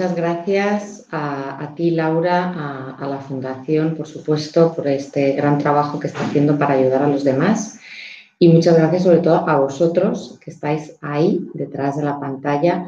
muchas gracias a ti, Laura, a la Fundación, por supuesto, por este gran trabajo que está haciendo para ayudar a los demás. Y muchas gracias sobre todo a vosotros que estáis ahí, detrás de la pantalla,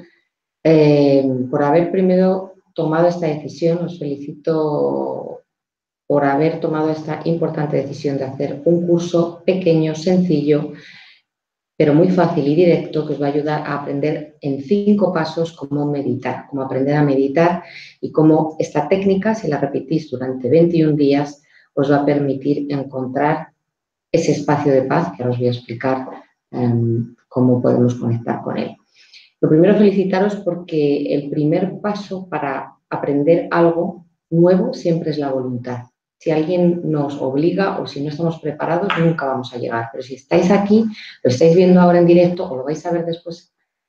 por haber primero tomado esta decisión. Os felicito por haber tomado esta importante decisión de hacer un curso pequeño, sencillo, pero muy fácil y directo, que os va a ayudar a aprender en 5 pasos cómo meditar, cómo aprender a meditar y cómo esta técnica, si la repetís durante 21 días, os va a permitir encontrar ese espacio de paz, que ahora os voy a explicar cómo podemos conectar con él. Lo primero, felicitaros porque el primer paso para aprender algo nuevo siempre es la voluntad. Si alguien nos obliga o si no estamos preparados, nunca vamos a llegar. Pero si estáis aquí, lo estáis viendo ahora en directo o lo vais a ver después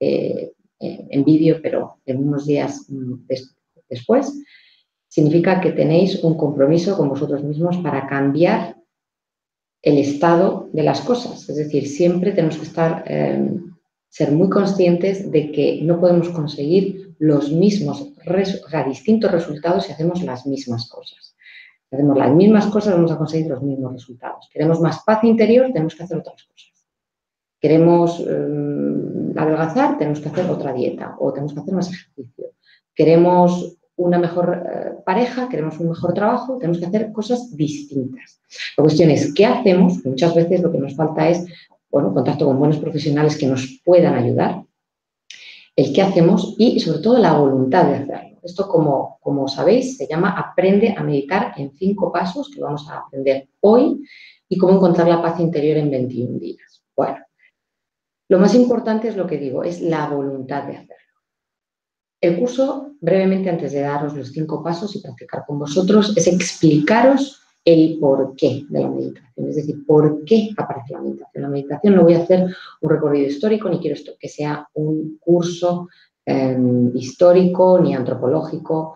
en vídeo, pero en unos días después, significa que tenéis un compromiso con vosotros mismos para cambiar el estado de las cosas. Es decir, siempre tenemos que ser muy conscientes de que no podemos conseguir los mismos, distintos resultados si hacemos las mismas cosas. Si hacemos las mismas cosas, vamos a conseguir los mismos resultados. Queremos más paz interior, tenemos que hacer otras cosas. Queremos adelgazar, tenemos que hacer otra dieta o tenemos que hacer más ejercicio. Queremos una mejor pareja, queremos un mejor trabajo, tenemos que hacer cosas distintas. La cuestión es, ¿qué hacemos? Muchas veces lo que nos falta es, contacto con buenos profesionales que nos puedan ayudar, el qué hacemos y, sobre todo, la voluntad de hacerlo. Esto, como sabéis, se llama Aprende a meditar en 5 pasos, que vamos a aprender hoy, y cómo encontrar la paz interior en 21 días. Bueno, lo más importante es lo que digo, es la voluntad de hacerlo. El curso, brevemente, antes de daros los 5 pasos y practicar con vosotros, es explicaros el porqué de la meditación, es decir, por qué aparece la meditación. La meditación no voy a hacer un recorrido histórico, ni quiero que sea un curso histórico ni antropológico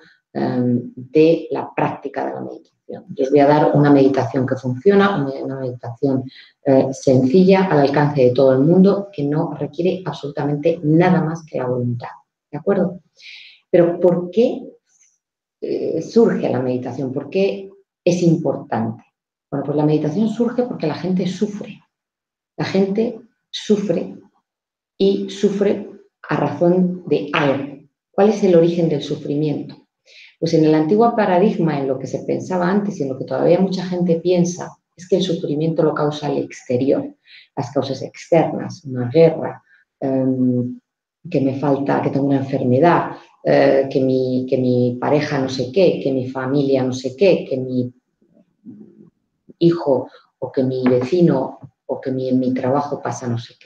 de la práctica de la meditación. Yo os voy a dar una meditación que funciona, una meditación sencilla, al alcance de todo el mundo, que no requiere absolutamente nada más que la voluntad. ¿De acuerdo? Pero ¿por qué surge la meditación? ¿Por qué es importante? Bueno, pues la meditación surge porque la gente sufre. La gente sufre y sufre a razón de algo. ¿Cuál es el origen del sufrimiento? Pues en el antiguo paradigma, en lo que se pensaba antes y en lo que todavía mucha gente piensa, es que el sufrimiento lo causa el exterior, las causas externas, una guerra, que me falta, que tengo una enfermedad, que mi pareja no sé qué, que mi familia no sé qué, que mi hijo o que mi vecino o que en mi trabajo pasa no sé qué.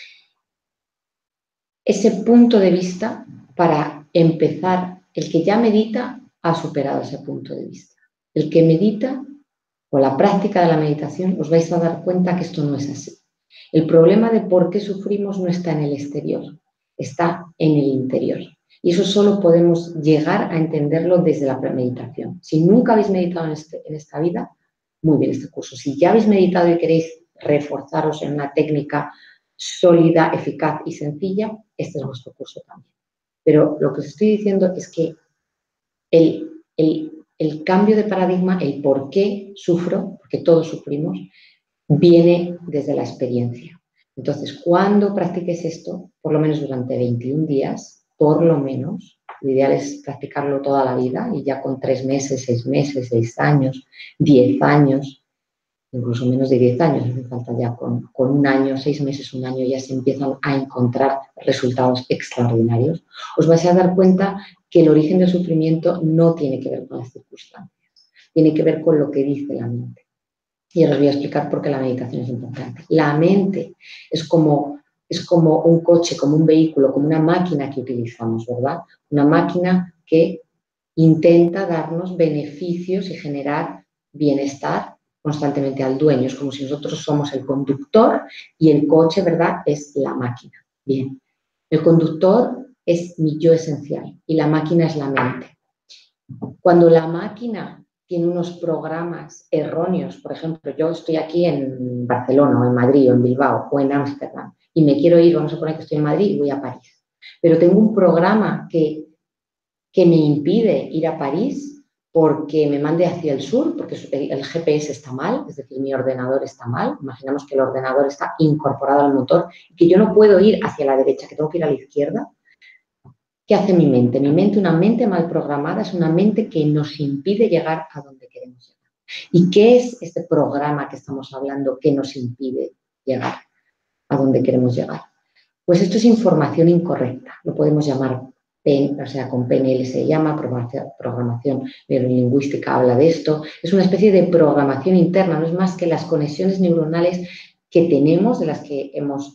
Ese punto de vista, para empezar, el que ya medita ha superado ese punto de vista. El que medita, o la práctica de la meditación, os vais a dar cuenta que esto no es así. El problema de por qué sufrimos no está en el exterior, está en el interior. Y eso solo podemos llegar a entenderlo desde la meditación. Si nunca habéis meditado en esta vida, muy bien este curso. Si ya habéis meditado y queréis reforzaros en una técnica sólida, eficaz y sencilla, este es vuestro curso también. Pero lo que os estoy diciendo es que el cambio de paradigma, el por qué sufro, porque todos sufrimos, viene desde la experiencia. Entonces, cuando practiques esto, por lo menos durante 21 días, por lo menos, lo ideal es practicarlo toda la vida y ya con 3 meses, 6 meses, 6 años, 10 años, incluso menos de 10 años, hace falta ya con 1 año, 6 meses, 1 año, ya se empiezan a encontrar resultados extraordinarios. Os vais a dar cuenta que el origen del sufrimiento no tiene que ver con las circunstancias, tiene que ver con lo que dice la mente. Y ahora os voy a explicar por qué la meditación es importante. La mente es como un coche, como un vehículo, como una máquina que utilizamos, ¿verdad? Una máquina que intenta darnos beneficios y generar bienestar constantemente al dueño. Es como si nosotros somos el conductor y el coche, ¿verdad?, es la máquina. Bien, el conductor es mi yo esencial y la máquina es la mente. Cuando la máquina tiene unos programas erróneos, por ejemplo, yo estoy aquí en Barcelona o en Madrid o en Bilbao o en Ámsterdam y me quiero ir, vamos a poner que estoy en Madrid y voy a París, pero tengo un programa que que me impide ir a París porque me mande hacia el sur, porque el GPS está mal, es decir, mi ordenador está mal. Imaginamos que el ordenador está incorporado al motor y que yo no puedo ir hacia la derecha, que tengo que ir a la izquierda. ¿Qué hace mi mente? Mi mente, una mente mal programada, es una mente que nos impide llegar a donde queremos llegar. ¿Y qué es este programa que estamos hablando que nos impide llegar a donde queremos llegar? Pues esto es información incorrecta, lo podemos llamar con PNL se llama, programación neurolingüística habla de esto, es una especie de programación interna, no es más que las conexiones neuronales que tenemos, de las que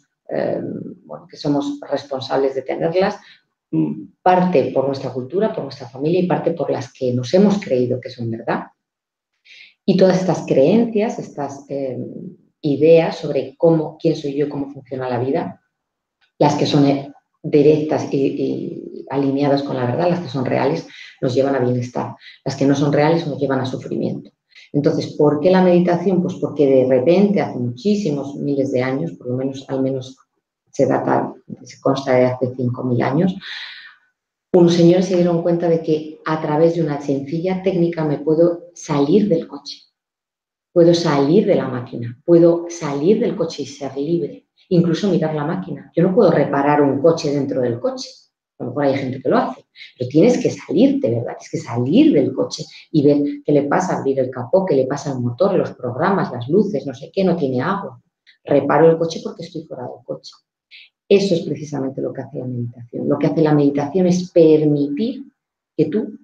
que somos responsables de tenerlas, parte por nuestra cultura, por nuestra familia y parte por las que nos hemos creído que son verdad. Y todas estas creencias, estas ideas sobre quién soy yo, cómo funciona la vida, las que son directas y alineadas con la verdad, las que son reales, nos llevan a bienestar. Las que no son reales nos llevan a sufrimiento. Entonces, ¿por qué la meditación? Pues porque de repente, hace muchísimos miles de años, por lo menos, al menos se consta de hace 5.000 años, unos señores se dieron cuenta de que a través de una sencilla técnica me puedo salir del coche, puedo salir de la máquina, puedo salir del coche y ser libre. Incluso mirar la máquina. Yo no puedo reparar un coche dentro del coche. A lo mejor hay gente que lo hace. Pero tienes que salirte, ¿verdad? Tienes que salir del coche y ver qué le pasa, abrir el capó, qué le pasa al motor, los programas, las luces, no sé qué, no tiene agua. Reparo el coche porque estoy fuera del coche. Eso es precisamente lo que hace la meditación. Lo que hace la meditación es permitir que tú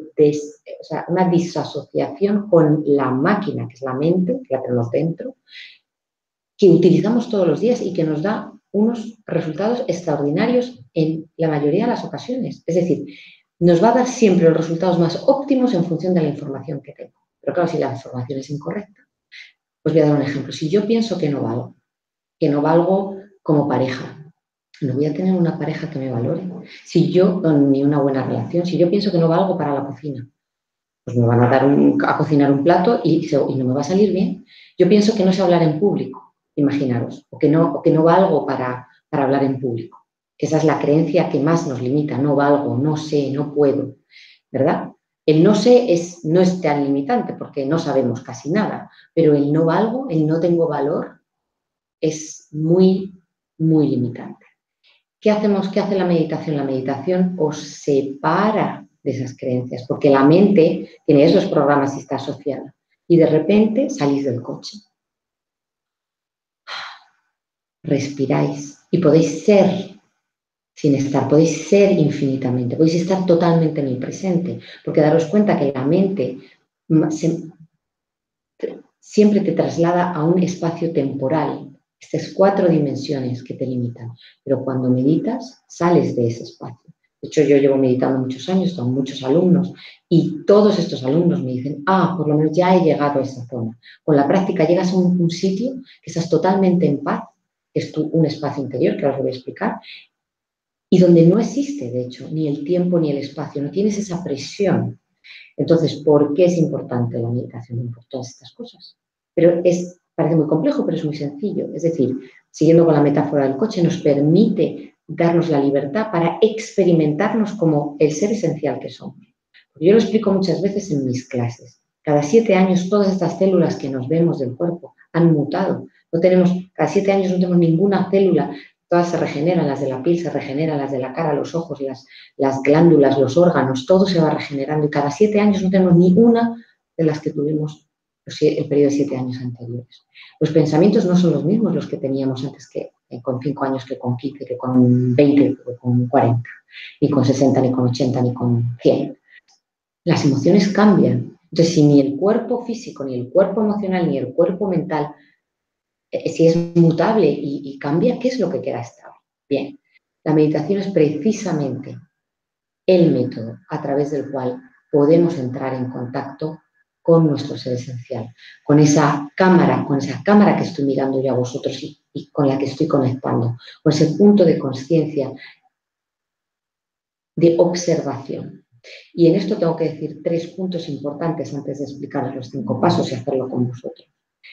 una disasociación con la máquina, que es la mente, que la tenemos dentro, que utilizamos todos los días y que nos da unos resultados extraordinarios en la mayoría de las ocasiones. Es decir, nos va a dar siempre los resultados más óptimos en función de la información que tengo. Pero claro, si la información es incorrecta, pues voy a dar un ejemplo. Si yo pienso que no valgo como pareja, no voy a tener una pareja que me valore. Ni una buena relación, si yo pienso que no valgo para la cocina, pues me van a dar a cocinar un plato y no me va a salir bien. Yo pienso que no sé hablar en público, imaginaros, o que no valgo para hablar en público. Esa es la creencia que más nos limita, no valgo, no sé, no puedo, ¿verdad? El no sé no es tan limitante porque no sabemos casi nada, pero el no valgo, el no tengo valor, es muy, muy limitante. ¿Qué hacemos? ¿Qué hace la meditación? La meditación os separa de esas creencias, porque la mente tiene esos programas y está asociada. Y de repente salís del coche, respiráis y podéis ser sin estar, podéis ser infinitamente, podéis estar totalmente en el presente, porque daros cuenta que la mente siempre te traslada a un espacio temporal. Estas 4 dimensiones que te limitan, pero cuando meditas sales de ese espacio. De hecho, yo llevo meditando muchos años con muchos alumnos y todos estos alumnos me dicen, por lo menos ya he llegado a esa zona. Con la práctica llegas a un sitio que estás totalmente en paz, que es un espacio interior, que ahora os voy a explicar, y donde no existe, de hecho, ni el tiempo ni el espacio, no tienes esa presión. Entonces, ¿por qué es importante la meditación? Por todas estas cosas. Pero parece muy complejo, pero es muy sencillo. Es decir, siguiendo con la metáfora del coche, nos permite darnos la libertad para experimentarnos como el ser esencial que somos. Yo lo explico muchas veces en mis clases. Cada 7 años todas estas células que nos vemos del cuerpo han mutado. Cada 7 años no tenemos ninguna célula. Todas se regeneran, las de la piel se regeneran, las de la cara, los ojos, las glándulas, los órganos, todo se va regenerando. Y cada 7 años no tenemos ni una de las que tuvimos el periodo de 7 años anteriores. Los pensamientos no son los mismos los que teníamos antes con 5 años, que con 15, que con 20, que con 40, ni con 60, ni con 80, ni con 100. Las emociones cambian. Entonces, si ni el cuerpo físico, ni el cuerpo emocional, ni el cuerpo mental, si es mutable y cambia, ¿qué es lo que queda estable? Bien, la meditación es precisamente el método a través del cual podemos entrar en contacto con nuestro ser esencial, con esa cámara que estoy mirando yo a vosotros y con la que estoy conectando, con ese punto de conciencia, de observación. Y en esto tengo que decir 3 puntos importantes antes de explicaros los 5 pasos y hacerlo con vosotros.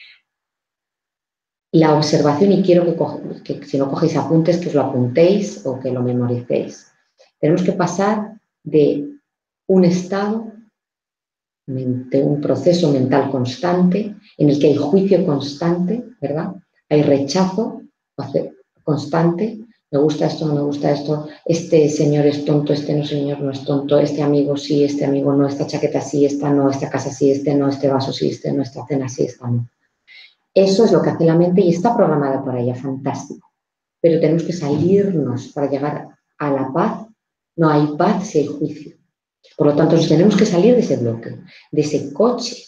La observación, y quiero que si no cogéis apuntes, que os lo apuntéis o que lo memoricéis. Tenemos que pasar de un estado, un proceso mental constante en el que hay juicio constante, ¿verdad? Hay rechazo constante. Me gusta esto, no me gusta esto, este señor es tonto, este no señor no es tonto, este amigo sí, este amigo no, esta chaqueta sí, esta no, esta casa sí, este no, este vaso sí, este no, esta cena sí, esta no. Eso es lo que hace la mente y está programada por ella, fantástico. Pero tenemos que salirnos para llegar a la paz. No hay paz si hay juicio. Por lo tanto, nos tenemos que salir de ese bloque, de ese coche.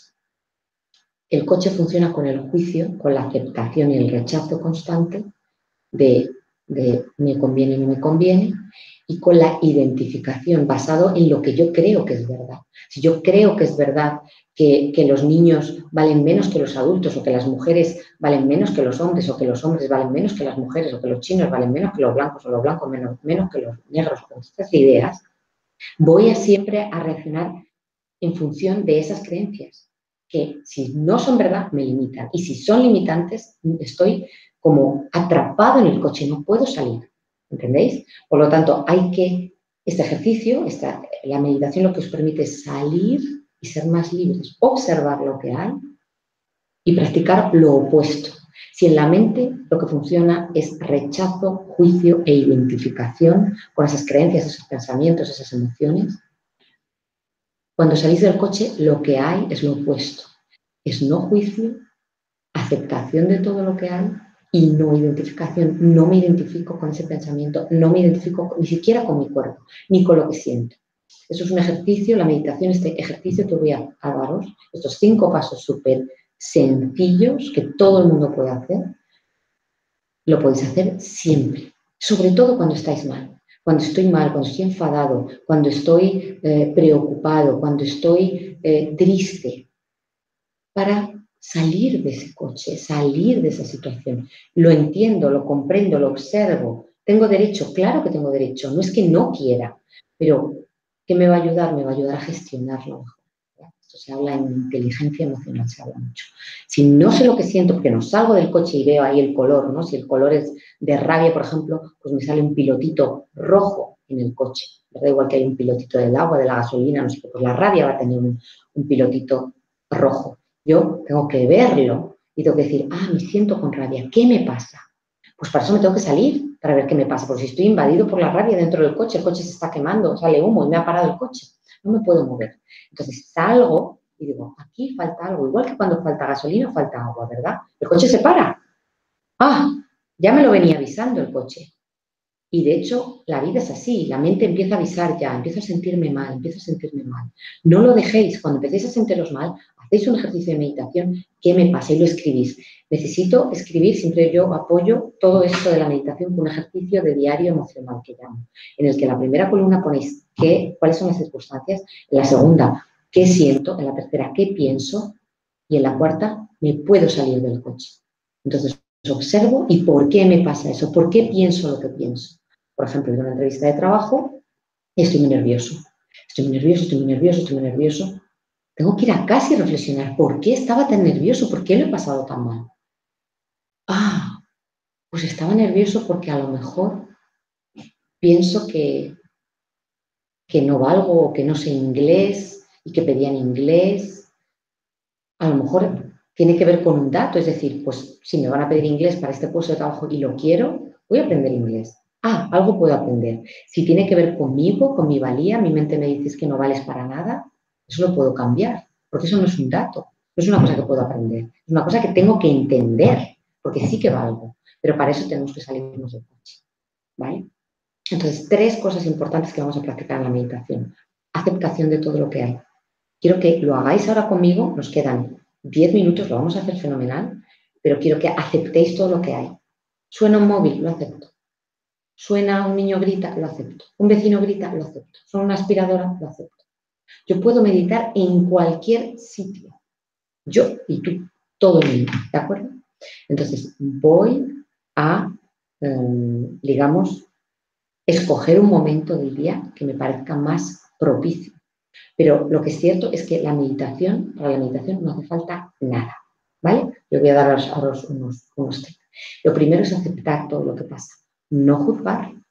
El coche funciona con el juicio, con la aceptación y el rechazo constante de me conviene o no me conviene, y con la identificación basado en lo que yo creo que es verdad. Si yo creo que es verdad que los niños valen menos que los adultos, o que las mujeres valen menos que los hombres, o que los hombres valen menos que las mujeres, o que los chinos valen menos que los blancos, o los blancos menos que los negros, con estas ideas, voy a siempre a reaccionar en función de esas creencias, que si no son verdad, me limitan. Y si son limitantes, estoy como atrapado en el coche, no puedo salir. ¿Entendéis? Por lo tanto, este ejercicio, la meditación lo que os permite es salir y ser más libres, observar lo que hay y practicar lo opuesto. Si en la mente lo que funciona es rechazo, juicio e identificación con esas creencias, esos pensamientos, esas emociones, cuando salís del coche, lo que hay es lo opuesto. Es no juicio, aceptación de todo lo que hay y no identificación. No me identifico con ese pensamiento, no me identifico ni siquiera con mi cuerpo, ni con lo que siento. Eso es un ejercicio, la meditación, este ejercicio que voy a daros, estos 5 pasos súper sencillos que todo el mundo puede hacer, lo podéis hacer siempre, sobre todo cuando estáis mal. Cuando estoy mal, cuando estoy enfadado, cuando estoy preocupado, cuando estoy triste, para salir de ese coche, salir de esa situación. Lo entiendo, lo comprendo, lo observo. Tengo derecho, claro que tengo derecho, no es que no quiera, pero ¿qué me va a ayudar? Me va a ayudar a gestionarlo mejor. Esto se habla en inteligencia emocional, se habla mucho. Si no sé lo que siento, porque no salgo del coche y veo ahí el color, ¿no? Si el color es de rabia, por ejemplo, pues me sale un pilotito rojo en el coche. Da igual que hay un pilotito del agua, de la gasolina, no sé qué, pues la rabia va a tener un pilotito rojo. Yo tengo que verlo y tengo que decir, me siento con rabia, ¿qué me pasa? Pues para eso me tengo que salir para ver qué me pasa, porque si estoy invadido por la rabia dentro del coche, el coche se está quemando, sale humo y me ha parado el coche, no me puedo mover. Entonces salgo y digo, aquí falta algo, igual que cuando falta gasolina falta agua, ¿verdad? El coche se para. Ya me lo venía avisando el coche. Y de hecho, la vida es así, la mente empieza a avisar ya, empiezo a sentirme mal, empiezo a sentirme mal. No lo dejéis, cuando empecéis a sentiros mal, hacéis un ejercicio de meditación, ¿qué me pasa? Y lo escribís. Necesito escribir, siempre yo apoyo todo esto de la meditación con un ejercicio de diario emocional que llamo, en el que en la primera columna ponéis cuáles son las circunstancias, en la segunda, qué siento, en la tercera, qué pienso, y en la cuarta, me puedo salir del coche. Entonces, observo y por qué me pasa eso, por qué pienso lo que pienso. Por ejemplo, en una entrevista de trabajo, estoy muy nervioso. Estoy muy nervioso, estoy muy nervioso, estoy muy nervioso. Tengo que ir a casa y reflexionar. ¿Por qué estaba tan nervioso? ¿Por qué lo he pasado tan mal? Pues estaba nervioso porque a lo mejor pienso que no valgo o que no sé inglés y que pedían inglés. A lo mejor tiene que ver con un dato, es decir, pues si me van a pedir inglés para este puesto de trabajo y lo quiero, voy a aprender inglés. Algo puedo aprender. Si tiene que ver conmigo, con mi valía, mi mente me dice que no vales para nada, eso lo puedo cambiar, porque eso no es un dato, no es una cosa que puedo aprender, es una cosa que tengo que entender, porque sí que valgo, pero para eso tenemos que salirnos del coche, ¿vale? Entonces, 3 cosas importantes que vamos a practicar en la meditación. Aceptación de todo lo que hay. Quiero que lo hagáis ahora conmigo, nos quedan 10 minutos, lo vamos a hacer fenomenal, pero quiero que aceptéis todo lo que hay. Suena un móvil, lo acepto. Suena un niño grita, lo acepto. Un vecino grita, lo acepto. Suena una aspiradora, lo acepto. Yo puedo meditar en cualquier sitio. Yo y tú, todo el mundo, ¿de acuerdo? Entonces, voy a, digamos, escoger un momento del día que me parezca más propicio. Pero lo que es cierto es que para la meditación no hace falta nada, ¿vale? Yo voy a daros unos tips. Lo primero es aceptar todo lo que pasa, no juzgar,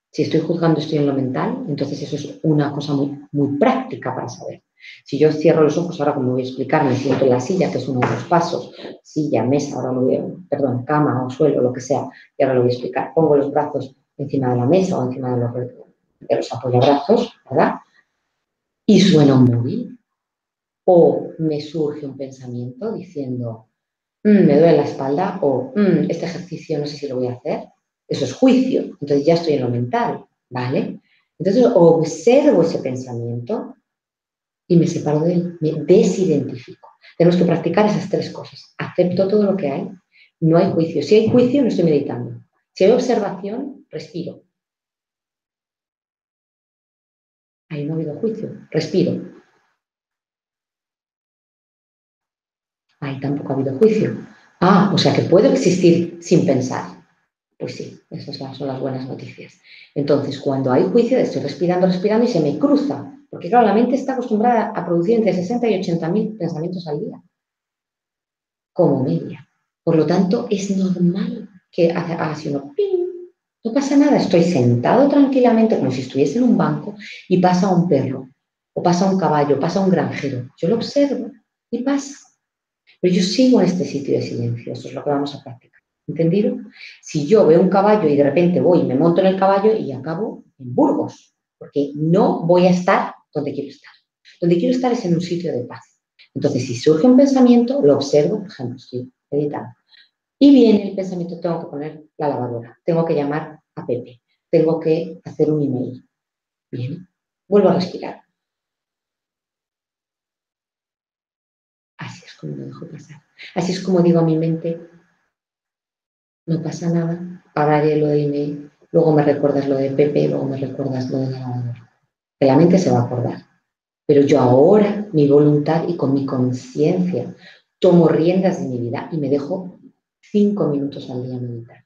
Si estoy juzgando, estoy en lo mental, entonces eso es una cosa muy, muy práctica para saber. Si yo cierro los ojos, ahora como voy a explicar, me siento en la silla, que es uno de los pasos, silla, mesa, ahora lo voy a, perdón, cama o suelo, lo que sea, y ahora lo voy a explicar. Pongo los brazos encima de la mesa o encima de los apoyabrazos, ¿verdad? Y suena un móvil. O me surge un pensamiento diciendo, me duele la espalda o este ejercicio no sé si lo voy a hacer. Eso es juicio, entonces ya estoy en lo mental, ¿vale? Entonces observo ese pensamiento y me separo de él, me desidentifico. Tenemos que practicar esas tres cosas. Acepto todo lo que hay, no hay juicio. Si hay juicio, no estoy meditando. Si hay observación, respiro. Ahí no ha habido juicio, respiro. Ahí tampoco ha habido juicio. Ah, o sea que puedo existir sin pensar. Pues sí, esas son las buenas noticias. Entonces, cuando hay juicio, estoy respirando, respirando y se me cruza. Porque claro, la mente está acostumbrada a producir entre 60 y 80.000 pensamientos al día, como media. Por lo tanto, es normal que haga así uno, ¡ping! No pasa nada, estoy sentado tranquilamente como si estuviese en un banco y pasa un perro, o pasa un caballo, pasa un granjero. Yo lo observo y pasa. Pero yo sigo en este sitio de silencio, eso es lo que vamos a practicar. ¿Entendido? Si yo veo un caballo y de repente voy y me monto en el caballo y acabo en Burgos, porque no voy a estar donde quiero estar. Donde quiero estar es en un sitio de paz. Entonces, si surge un pensamiento, lo observo, por ejemplo, estoy editando, y viene el pensamiento, tengo que poner la lavadora, tengo que llamar a Pepe, tengo que hacer un email. Bien, vuelvo a respirar. Así es como lo dejo pasar. Así es como digo a mi mente, no pasa nada, pararé lo de email, luego me recuerdas lo de Pepe, luego me recuerdas lo de la lavadora. Que la mente se va a acordar. Pero yo ahora, mi voluntad y con mi conciencia, tomo riendas de mi vida y me dejo 5 minutos al día meditar.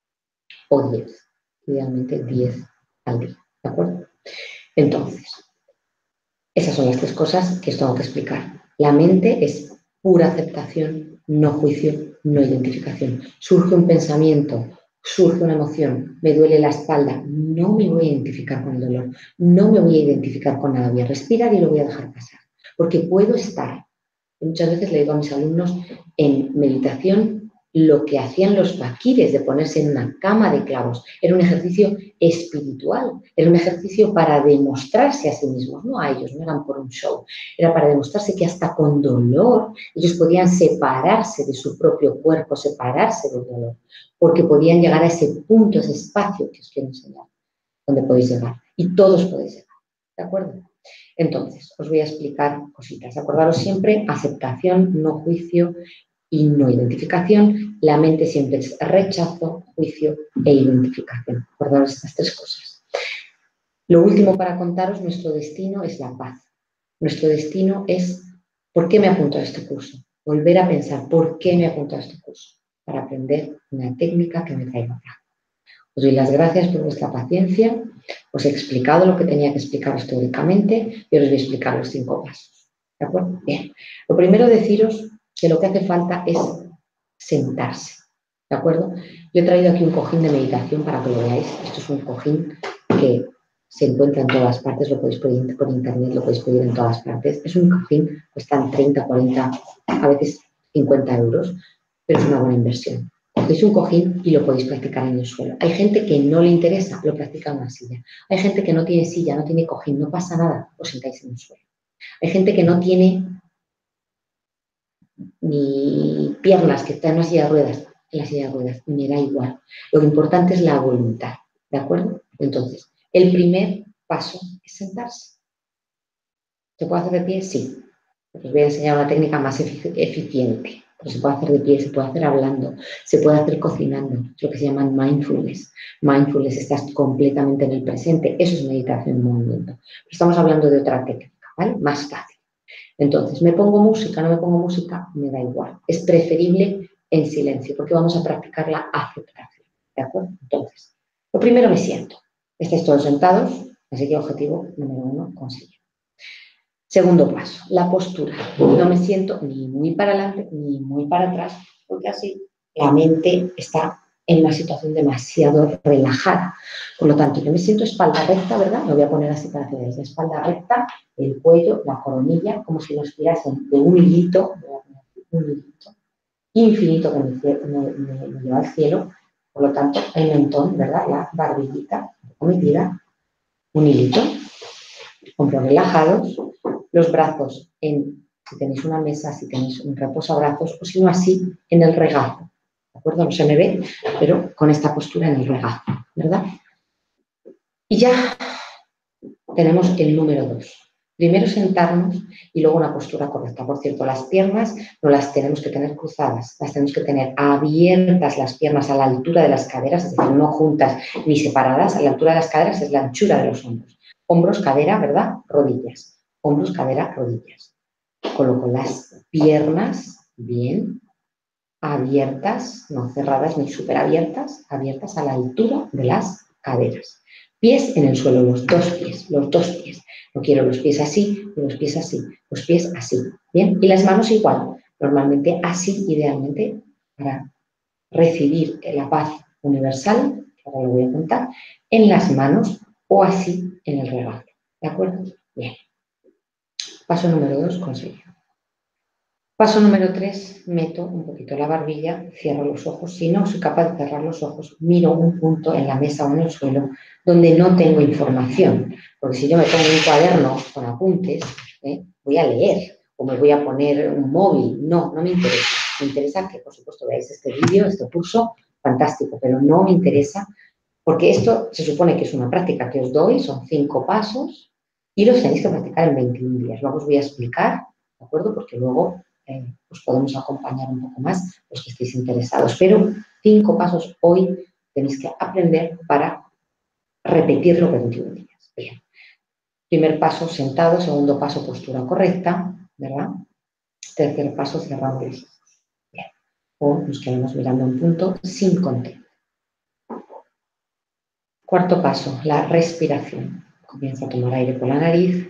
O 10, idealmente 10 al día. ¿De acuerdo? Entonces, esas son las tres cosas que os tengo que explicar. La mente es pura aceptación, no juicio, no identificación. Surge un pensamiento, surge una emoción, me duele la espalda, no me voy a identificar con el dolor, no me voy a identificar con nada, voy a respirar y lo voy a dejar pasar. Porque puedo estar, muchas veces le digo a mis alumnos, en meditación lo que hacían los faquires de ponerse en una cama de clavos. Era un ejercicio espiritual, era un ejercicio para demostrarse a sí mismos, no a ellos, no eran por un show, era para demostrarse que hasta con dolor ellos podían separarse de su propio cuerpo, separarse del dolor, porque podían llegar a ese punto, ese espacio que os quiero enseñar, donde podéis llegar. Y todos podéis llegar, ¿de acuerdo? Entonces, os voy a explicar cositas. Acordaros siempre, aceptación, no juicio y no identificación. La mente siempre es rechazo, juicio e identificación. Acordaros estas tres cosas. Lo último para contaros, nuestro destino es la paz. Nuestro destino es, ¿por qué me apunto a este curso? Volver a pensar, ¿por qué me apunto a este curso? Para aprender una técnica que me traiga paz. Os doy las gracias por vuestra paciencia. Os he explicado lo que tenía que explicaros teóricamente y os voy a explicar los 5 pasos. ¿De acuerdo? Bien. Lo primero, deciros que lo que hace falta es sentarse. ¿De acuerdo? Yo he traído aquí un cojín de meditación para que lo veáis. Esto es un cojín que se encuentra en todas partes, lo podéis pedir por internet, lo podéis pedir en todas partes. Es un cojín, cuestan 30, 40, a veces 50 euros, pero es una buena inversión. Cogéis un cojín y lo podéis practicar en el suelo. Hay gente que no le interesa, lo practica en una silla. Hay gente que no tiene silla, no tiene cojín, no pasa nada, os sentáis en el suelo. Hay gente que no tiene ni piernas, que está en una silla de ruedas, en la silla de ruedas, me da igual. Lo importante es la voluntad, ¿de acuerdo? Entonces, el primer paso es sentarse. ¿Se puede hacer de pie? Sí. Os voy a enseñar una técnica más eficiente. Pero se puede hacer de pie, se puede hacer hablando, se puede hacer cocinando, es lo que se llama mindfulness. Mindfulness, estás completamente en el presente, eso es meditación en movimiento. Pero estamos hablando de otra técnica, ¿vale? Más fácil. Entonces, ¿me pongo música, no me pongo música? Me da igual. Es preferible en silencio, porque vamos a practicar la aceptación, ¿de acuerdo? Entonces, lo primero me siento. Estáis todos sentados, así que objetivo número 1, conseguir. Segundo paso, la postura. No me siento ni muy para adelante ni muy para atrás, porque así la mente está en una situación demasiado relajada. Por lo tanto, yo me siento espalda recta, ¿verdad? Me voy a poner así para hacer desde espalda recta, el cuello, la coronilla, como si nos tirasen de un hilito, voy a poner aquí, un hilito infinito que me lleva al cielo. Por lo tanto, el mentón, ¿verdad? La barbillita metida, un hilito, hombros relajados, los brazos si tenéis una mesa, si tenéis un reposabrazos, o si no así, en el regazo. ¿De acuerdo? No se me ve, pero con esta postura en el regazo, ¿verdad? Y ya tenemos el número 2. Primero sentarnos y luego una postura correcta. Por cierto, las piernas no las tenemos que tener cruzadas, las tenemos que tener abiertas las piernas a la altura de las caderas, es decir, no juntas ni separadas. A la altura de las caderas es la anchura de los hombros. Hombros, cadera, ¿verdad? Rodillas. Hombros, cadera, rodillas. Coloco las piernas bien abiertas, no cerradas ni súper abiertas, abiertas a la altura de las caderas. Pies en el suelo, los dos pies. No quiero los pies así, ni los pies así, los pies así. Bien, y las manos igual. Normalmente así, idealmente, para recibir la paz universal, que ahora lo voy a contar, en las manos o así en el regazo. ¿De acuerdo? Bien. Paso número 2, conseguido. Paso número 3, meto un poquito la barbilla, cierro los ojos. Si no soy capaz de cerrar los ojos, miro un punto en la mesa o en el suelo donde no tengo información. Porque si yo me pongo un cuaderno con apuntes, voy a leer o me voy a poner un móvil. No, no me interesa. Me interesa que, por supuesto, veáis este vídeo, este curso, fantástico, pero no me interesa porque esto se supone que es una práctica que os doy, son 5 pasos y los tenéis que practicar en 21 días. Luego os voy a explicar, ¿de acuerdo? Porque luego os podemos acompañar un poco más los que estéis interesados. Pero 5 pasos hoy tenéis que aprender para repetirlo 21 días. Bien. Primer paso, sentado. Segundo paso, postura correcta, ¿verdad? Tercer paso, cerrando los ojos. Bien. O nos quedamos mirando un punto sin conteo. Cuarto paso, la respiración. Comienzo a tomar aire por la nariz.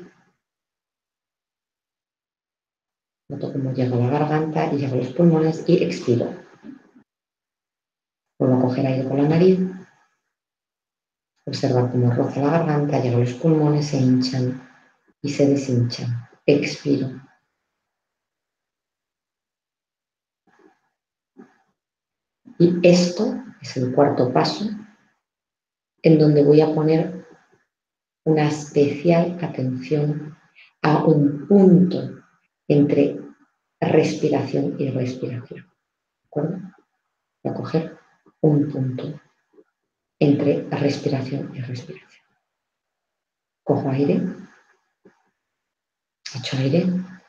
Noto cómo llega a la garganta y llega a los pulmones y expiro. Vuelvo a coger aire por la nariz. Observar cómo roza la garganta, llega a los pulmones, se hinchan y se deshinchan. Expiro. Y esto es el cuarto paso en donde voy a poner una especial atención a un punto entre respiración y respiración. ¿De acuerdo? Voy a coger un punto entre respiración y respiración. Cojo aire, echo aire,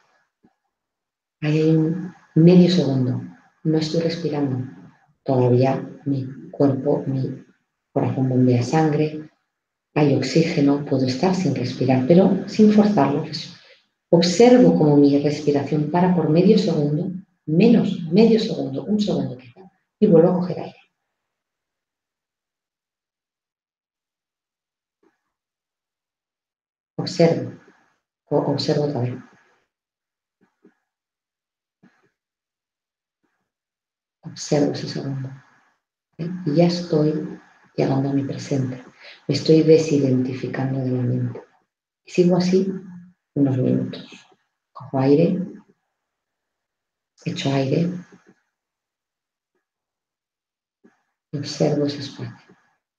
hay un medio segundo, no estoy respirando, todavía mi cuerpo, mi corazón bombea sangre, hay oxígeno, puedo estar sin respirar, pero sin forzarlo. Observo como mi respiración para por medio segundo, menos medio segundo, un segundo quizá, y vuelvo a coger aire. Observo otra vez. Observo ese segundo. Y ya estoy llegando a mi presente. Me estoy desidentificando de la mente. Y sigo así unos minutos. Cojo aire, echo aire y observo ese espacio.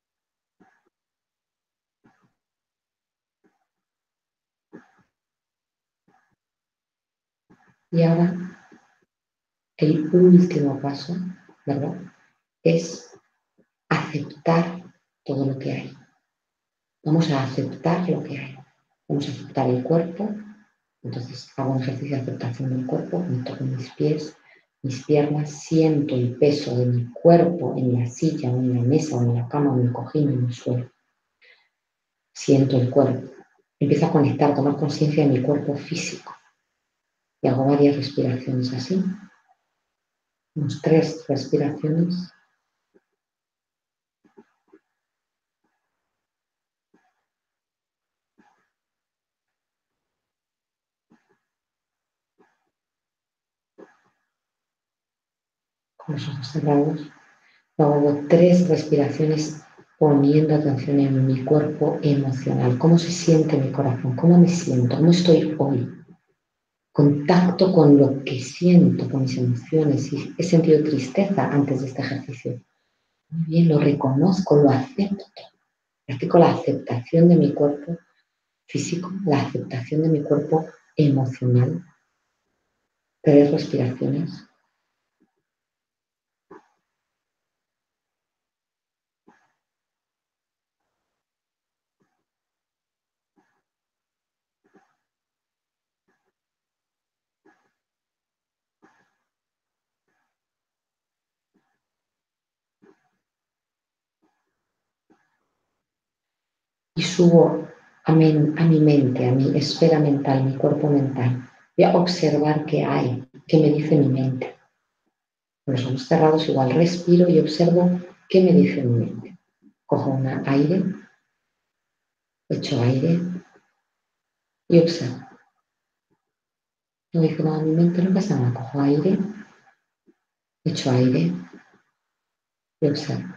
Y ahora el último paso, ¿verdad? Es aceptar todo lo que hay. Vamos a aceptar lo que hay. Vamos a aceptar el cuerpo. Entonces hago un ejercicio de aceptación del cuerpo, me toco mis pies, mis piernas, siento el peso de mi cuerpo en la silla o en la mesa o en la cama o en el cojín o en el suelo. Siento el cuerpo. Empiezo a conectar, a tomar conciencia de mi cuerpo físico. Y hago varias respiraciones así. Unos 3 respiraciones. Con los ojos cerrados. Hago 3 respiraciones poniendo atención en mi cuerpo emocional. ¿Cómo se siente mi corazón? ¿Cómo me siento? ¿Cómo estoy hoy? Contacto con lo que siento, con mis emociones. Y he sentido tristeza antes de este ejercicio. Muy bien, lo reconozco, lo acepto. Practico la aceptación de mi cuerpo físico, la aceptación de mi cuerpo emocional. 3 respiraciones. Y subo a mi mente, a mi esfera mental, mi cuerpo mental. Voy a observar qué hay, qué me dice mi mente. Con los ojos cerrados igual respiro y observo qué me dice mi mente. Cojo un aire, echo aire y observo. No dice nada mi mente, no pasa nada. Cojo aire, echo aire y observo.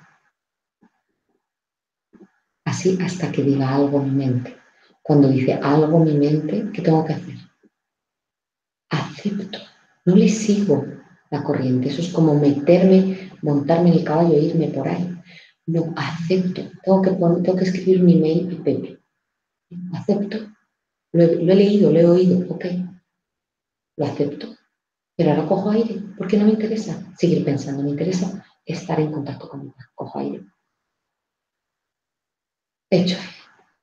Así hasta que diga algo mi mente. Cuando dice algo mi mente, ¿qué tengo que hacer? Acepto, no le sigo la corriente. Eso es como montarme en el caballo e irme por ahí. No, acepto. Tengo que escribir un email a Pepe. Acepto. Lo he leído, lo he oído, ok. Lo acepto. Pero ahora cojo aire, porque no me interesa seguir pensando, me interesa estar en contacto con mi cuerpo. Cojo aire. Echo aire.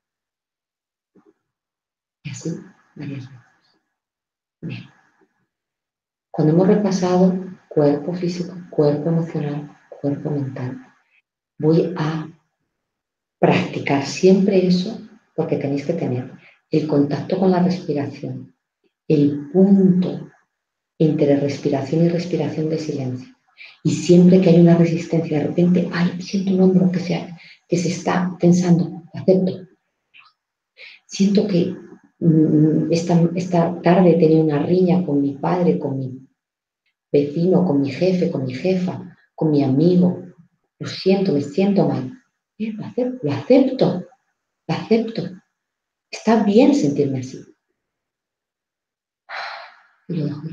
Y así, varias veces. Bien. Cuando hemos repasado cuerpo físico, cuerpo emocional, cuerpo mental, voy a practicar siempre eso porque tenéis que tener el contacto con la respiración, el punto entre respiración y respiración de silencio. Y siempre que hay una resistencia, de repente, ay, siento un hombro que se está tensando, lo acepto. Siento que esta tarde tenía una riña con mi padre, con mi vecino, con mi jefe, con mi jefa, con mi amigo. Lo siento, me siento mal. Lo acepto, lo acepto, lo acepto. Está bien sentirme así. Y lo dejo ir.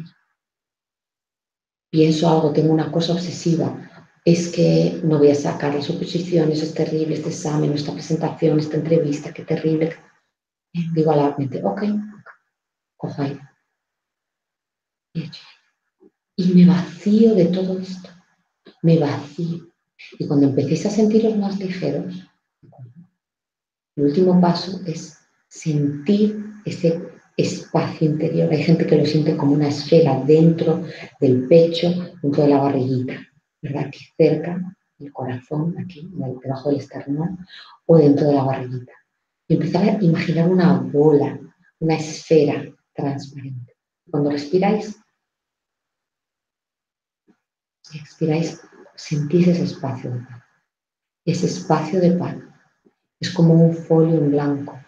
Pienso algo, tengo una cosa obsesiva. Es que no voy a sacar las oposiciones, es terrible este examen, esta presentación, esta entrevista, qué terrible. Digo a la mente, ok, cojo aire. Y me vacío de todo esto. Me vacío. Y cuando empecéis a sentiros más ligeros, el último paso es sentir ese espacio interior. Hay gente que lo siente como una esfera dentro del pecho, dentro de la barriguita, ¿verdad? Aquí cerca del corazón, aquí, debajo del esternón, o dentro de la barriguita. Y empezar a imaginar una bola, una esfera transparente. Cuando respiráis y expiráis, sentís ese espacio de paz. Ese espacio de paz es como un folio en blanco.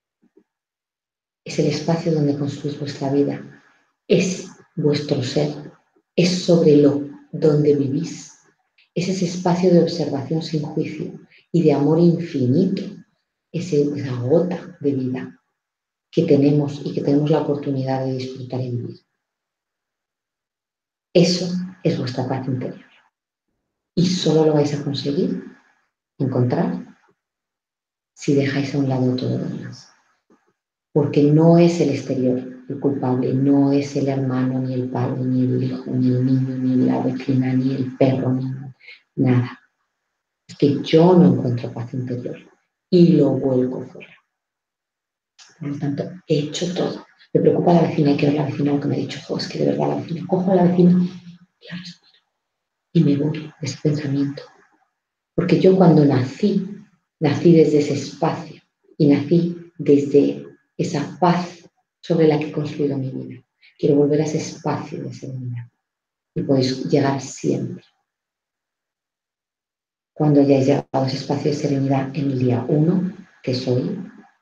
Es el espacio donde construís vuestra vida. Es vuestro ser. Es sobre lo donde vivís. Es ese espacio de observación sin juicio y de amor infinito. Esa gota de vida que tenemos y que tenemos la oportunidad de disfrutar y vivir. Eso es vuestra paz interior. Y solo lo vais a conseguir encontrar si dejáis a un lado todo lo demás. Porque no es el exterior el culpable, no es el hermano, ni el padre, ni el hijo, ni el niño, ni la vecina, ni el perro, ni nada. Es que yo no encuentro paz interior y lo vuelco fuera. Por lo tanto, he hecho todo. Me preocupa la vecina, hay que ver la vecina lo que me ha dicho. Es que de verdad la vecina, cojo a la vecina y me voy de ese pensamiento. Porque yo cuando nací desde ese espacio y nací desde esa paz sobre la que he construido mi vida. Quiero volver a ese espacio de serenidad y podéis llegar siempre. Cuando hayáis llegado a ese espacio de serenidad en el día 1, que soy,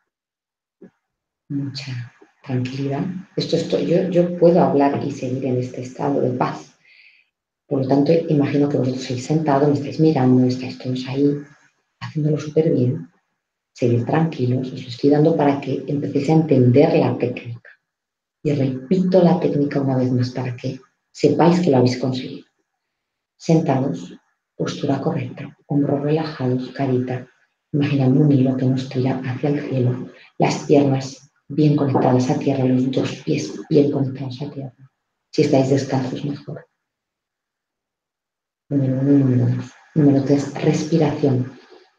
mucha tranquilidad. Yo puedo hablar y seguir en este estado de paz, Por lo tanto, imagino que vosotros estáis sentados, me estáis mirando, estáis todos ahí, haciéndolo súper bien. Seguid tranquilos, os lo estoy dando para que empecéis a entender la técnica. Y repito la técnica una vez más para que sepáis que lo habéis conseguido. Sentados, postura correcta, hombros relajados, carita, imaginando un hilo que nos tira hacia el cielo, las piernas bien conectadas a tierra, los dos pies bien conectados a tierra. Si estáis descalzos, mejor. Número 1 y número 2. Número 3, respiración.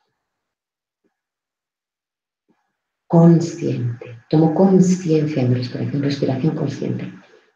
Consciente. Tomo conciencia de mi respiración, respiración consciente.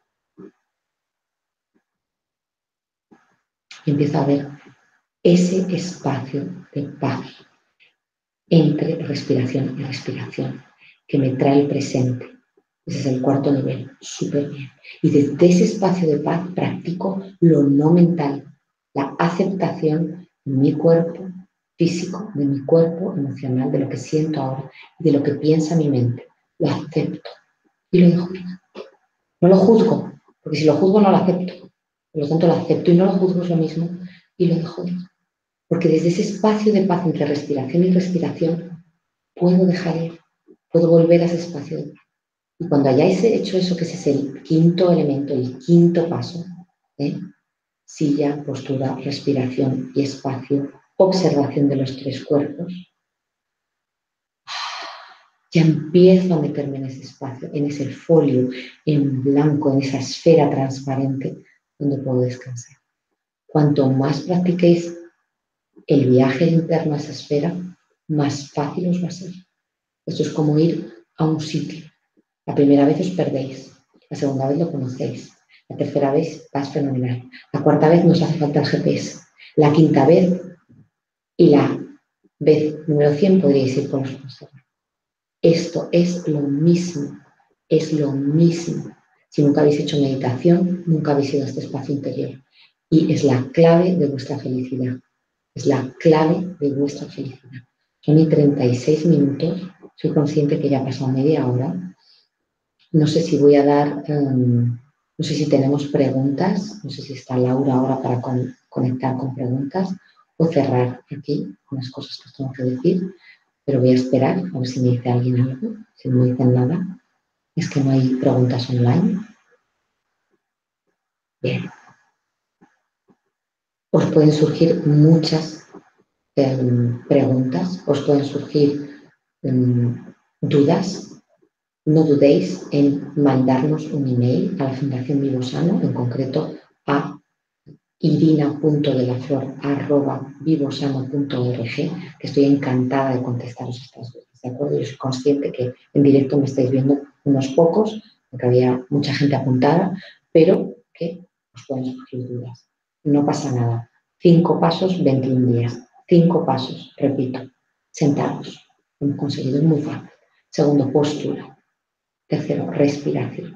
Y empiezo a ver ese espacio de paz entre respiración y respiración que me trae el presente. Ese es el cuarto nivel, súper bien. Y desde ese espacio de paz practico lo no mental, la aceptación de mi cuerpo físico, de mi cuerpo emocional, de lo que siento ahora, de lo que piensa mi mente. Lo acepto y lo dejo. No lo juzgo, porque si lo juzgo no lo acepto. Por lo tanto, lo acepto y no lo juzgo, es lo mismo, y lo dejo ir. Porque desde ese espacio de paz entre respiración y respiración, puedo dejar ir, puedo volver a ese espacio de paz. Y cuando hayáis hecho eso, que ese es el quinto elemento, el quinto paso, silla, postura, respiración y espacio, observación de los tres cuerpos, ya empiezo a meterme en ese espacio, en ese folio, en blanco, en esa esfera transparente donde puedo descansar. Cuanto más practiquéis el viaje interno a esa esfera, más fácil os va a ser. Esto es como ir a un sitio. La primera vez os perdéis, la segunda vez lo conocéis, la tercera vez vas fenomenal, la cuarta vez no os hace falta el GPS, la quinta vez y la vez número 100 podríais ir con los consejos. Esto es lo mismo, es lo mismo. Si nunca habéis hecho meditación, nunca habéis ido a este espacio interior. Y es la clave de vuestra felicidad. Es la clave de vuestra felicidad. Son 36 minutos. Soy consciente que ya ha pasado media hora. No sé si voy a dar, no sé si tenemos preguntas. No sé si está Laura ahora para conectar con preguntas o cerrar aquí unas cosas que os tengo que decir. Pero voy a esperar a ver si me dice alguien algo. Si no me dicen nada, es que no hay preguntas online. Bien. Os pueden surgir muchas preguntas, os pueden surgir dudas. No dudéis en mandarnos un email a la Fundación Vivosano, en concreto a irina.delaflor@vivosano.org, que estoy encantada de contestaros estas dudas, ¿de acuerdo? Yo soy consciente que en directo me estáis viendo unos pocos, porque había mucha gente apuntada, pero que os pueden surgir dudas. No pasa nada. 5 pasos, 21 días. 5 pasos, repito, sentados. Lo hemos conseguido muy fácil. Segundo, postura. Tercero, respiración.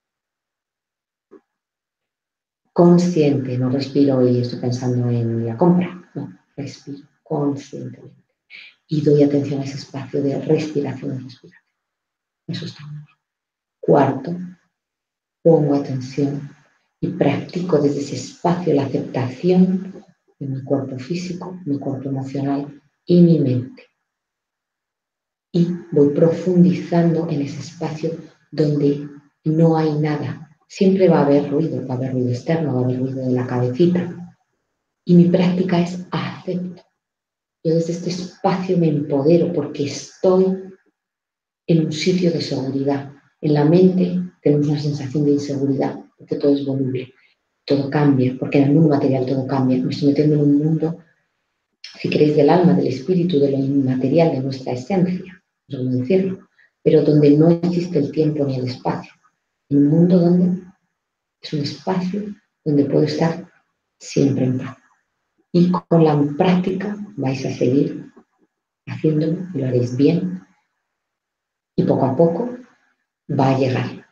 Consciente, no respiro y estoy pensando en la compra, no, respiro conscientemente y doy atención a ese espacio de respiración y respiración. Eso está muy bien. Cuarto, pongo atención y practico desde ese espacio la aceptación de mi cuerpo físico, mi cuerpo emocional y mi mente. Y voy profundizando en ese espacio donde no hay nada. Siempre va a haber ruido externo, va a haber ruido de la cabecita. Y mi práctica es acepto. Yo desde este espacio me empodero porque estoy en un sitio de seguridad. En la mente tenemos una sensación de inseguridad porque todo es voluble, todo cambia, porque en el mundo material todo cambia. Me estoy metiendo en un mundo, si queréis, del alma, del espíritu, de lo inmaterial, de nuestra esencia, no sé cómo decirlo, pero donde no existe el tiempo ni el espacio. En un mundo donde es un espacio donde puedo estar siempre en paz. Y con la práctica vais a seguir haciéndolo y lo haréis bien. Y poco a poco va a llegar.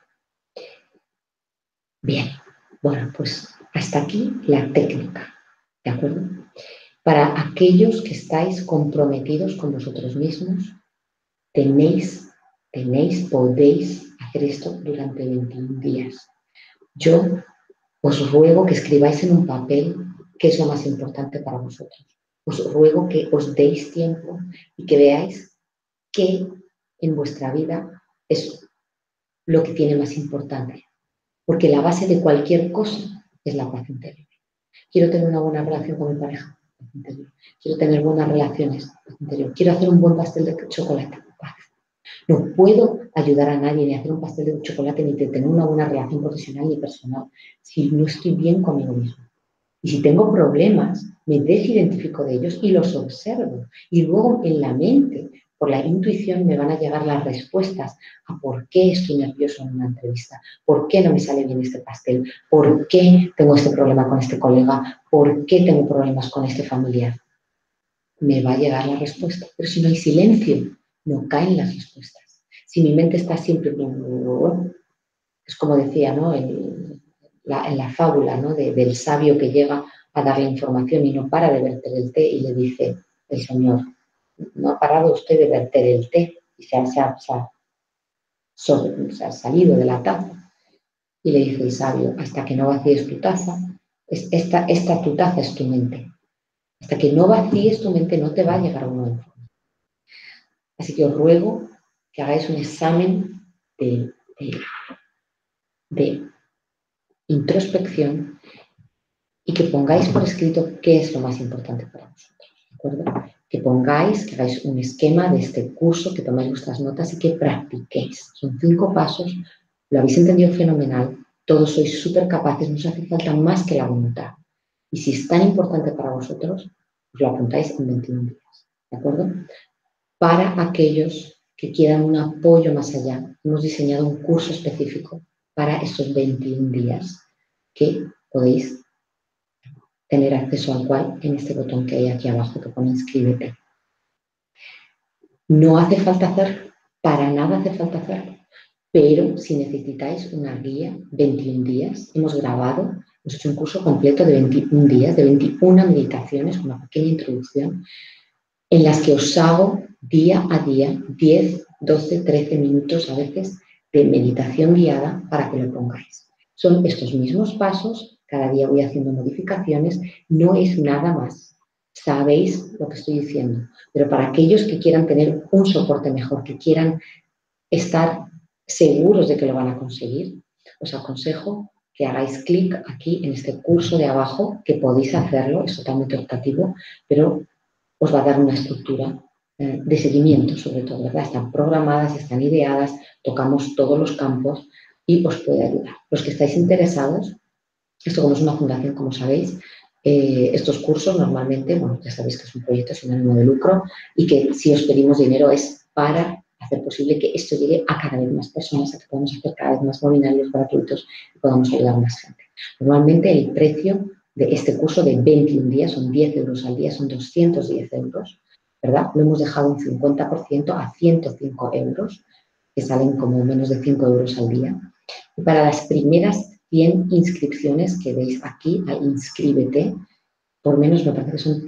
Bien, bueno, pues hasta aquí la técnica, ¿de acuerdo? Para aquellos que estáis comprometidos con vosotros mismos, podéis hacer esto durante 21 días. Yo os ruego que escribáis en un papel qué es lo más importante para vosotros. Os ruego que os deis tiempo y que veáis qué en vuestra vida es lo que tiene más importancia. Porque la base de cualquier cosa es la paz interior. Quiero tener una buena relación con mi pareja, paz interior. Quiero tener buenas relaciones, paz interior. Quiero hacer un buen pastel de chocolate, paz. No puedo ayudar a nadie ni hacer un pastel de chocolate ni tener una buena relación profesional ni personal si no estoy bien conmigo mismo. Y si tengo problemas, me desidentifico de ellos y los observo. Y luego en la mente, por la intuición, me van a llegar las respuestas a por qué estoy nervioso en una entrevista, por qué no me sale bien este pastel, por qué tengo este problema con este colega, por qué tengo problemas con este familiar. Me va a llegar la respuesta. Pero si no hay silencio, no caen las respuestas. Si mi mente está siempre... Es como decía, ¿no? En la fábula, ¿no? Del sabio que llega a dar la información y no para de verter el té y le dice el señor, no ha parado usted de verter el té y se ha salido de la taza. Y le dice el sabio, hasta que no vacíes tu taza, esta tu taza es tu mente. Hasta que no vacíes tu mente no te va a llegar uno de información. Así que os ruego que hagáis un examen de introspección y que pongáis por escrito qué es lo más importante para vosotros, ¿de acuerdo? Que pongáis, que hagáis un esquema de este curso, que toméis vuestras notas y que practiquéis. Son 5 pasos, lo habéis entendido fenomenal, todos sois súper capaces, no os hace falta más que la voluntad. Y si es tan importante para vosotros, os lo apuntáis en 21 días, ¿de acuerdo? Para aquellos que quieran un apoyo más allá, hemos diseñado un curso específico para estos 21 días que podéis tener acceso al cual en este botón que hay aquí abajo que pone inscríbete. No hace falta hacer, para nada hace falta hacerlo, pero si necesitáis una guía, 21 días, hemos grabado, hemos hecho un curso completo de 21 días, de 21 meditaciones, una pequeña introducción, en las que os hago día a día 10, 12, 13 minutos a veces de meditación guiada para que lo pongáis. Son estos mismos pasos, cada día voy haciendo modificaciones, no es nada más. Sabéis lo que estoy diciendo, pero para aquellos que quieran tener un soporte mejor, que quieran estar seguros de que lo van a conseguir, os aconsejo que hagáis clic aquí en este curso de abajo, que podéis hacerlo, es totalmente optativo, pero os va a dar una estructura de seguimiento, sobre todo, ¿verdad? Están programadas, están ideadas, tocamos todos los campos y os puede ayudar. Los que estáis interesados, esto como es una fundación, como sabéis, estos cursos normalmente, bueno, ya sabéis que es un proyecto sin ánimo de lucro y que si os pedimos dinero es para hacer posible que esto llegue a cada vez más personas, a que podamos hacer cada vez más webinarios gratuitos y podamos ayudar a más gente. Normalmente el precio de este curso de 21 días son 10 euros al día, son 210 euros, ¿verdad? Lo hemos dejado un 50% a 105 euros, que salen como menos de 5 euros al día. Y para las primeras 100 inscripciones que veis aquí, a inscríbete, por menos me parece que son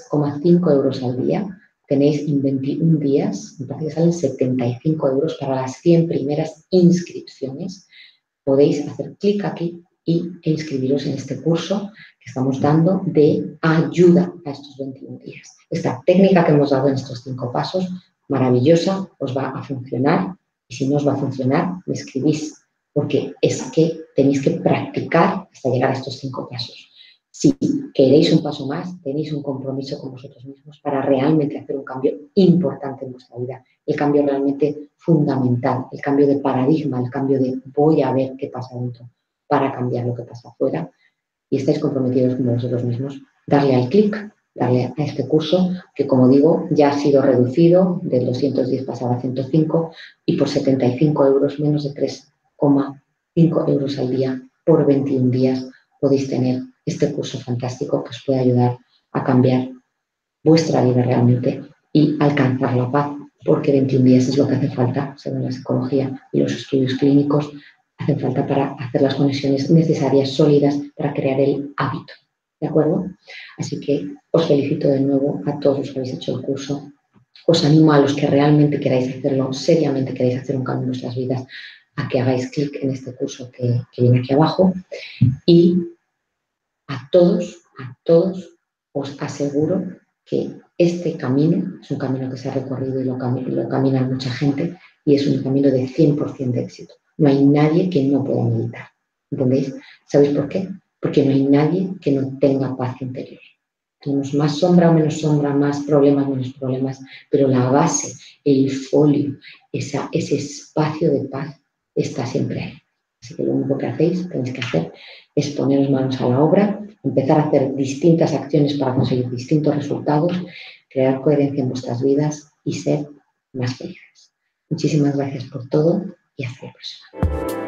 3,5 euros al día, tenéis en 21 días, me parece que salen 75 euros para las 100 primeras inscripciones. Podéis hacer clic aquí e inscribiros en este curso que estamos dando de ayuda a estos 21 días. Esta técnica que hemos dado en estos 5 pasos, maravillosa, os va a funcionar y si no os va a funcionar, me escribís porque es que tenéis que practicar hasta llegar a estos 5 pasos. Si queréis un paso más, tenéis un compromiso con vosotros mismos para realmente hacer un cambio importante en vuestra vida, el cambio realmente fundamental, el cambio de paradigma, el cambio de voy a ver qué pasa dentro para cambiar lo que pasa afuera y estáis comprometidos con vosotros mismos, darle al clic, darle a este curso que, como digo, ya ha sido reducido de 210 pasado a 105 y por 75 euros, menos de 3,5 euros al día por 21 días podéis tener este curso fantástico que os puede ayudar a cambiar vuestra vida realmente y alcanzar la paz, porque 21 días es lo que hace falta, según la psicología y los estudios clínicos, hacen falta para hacer las conexiones necesarias, sólidas, para crear el hábito, ¿de acuerdo? Así que os felicito de nuevo a todos los que habéis hecho el curso. Os animo a los que realmente queráis hacerlo, seriamente queráis hacer un cambio en vuestras vidas, a que hagáis clic en este curso que viene aquí abajo y a todos os aseguro que este camino es un camino que se ha recorrido y lo camina mucha gente y es un camino de 100% de éxito. No hay nadie que no pueda meditar, ¿entendéis? ¿Sabéis por qué? Porque no hay nadie que no tenga paz interior. Tenemos más sombra o menos sombra, más problemas, menos problemas, pero la base, el folio, ese espacio de paz está siempre ahí. Así que lo único que tenéis que hacer es poneros manos a la obra, empezar a hacer distintas acciones para conseguir distintos resultados, crear coherencia en vuestras vidas y ser más felices. Muchísimas gracias por todo y hasta la próxima.